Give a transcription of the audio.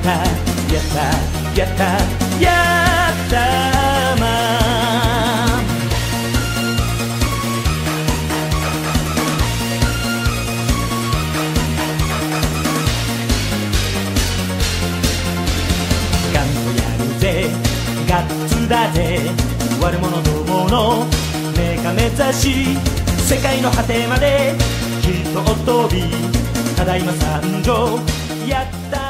ったやったやったやったまガンとやるぜガッツだぜ悪者どものメカ目指し世界の果てまでひとっ飛びただいま参上やった